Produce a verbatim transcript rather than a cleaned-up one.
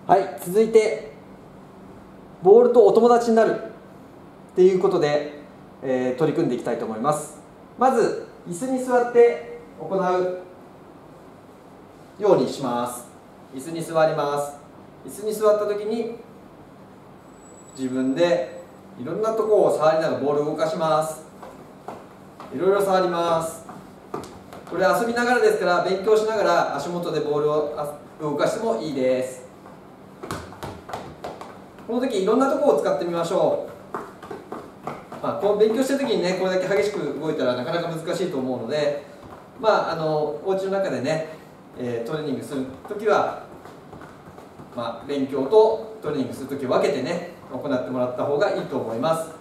はい、続いてボールとお友達になるっていうことで、えー、取り組んでいきたいと思います。まず椅子に座って行うようにします。椅子に座ります。椅子に座った時に自分でいろんなところを触りながらボールを動かします。いろいろ触ります。これ遊びながらですから、勉強しながら足元でボールを動かしてもいいです。この時いろんなところを使ってみましょう。まあ、こう勉強してる時にね、これだけ激しく動いたらなかなか難しいと思うので、まあ、あのお家の中でね、えー、トレーニングする時は、まあ、勉強とトレーニングする時を分けてね行ってもらった方がいいと思います。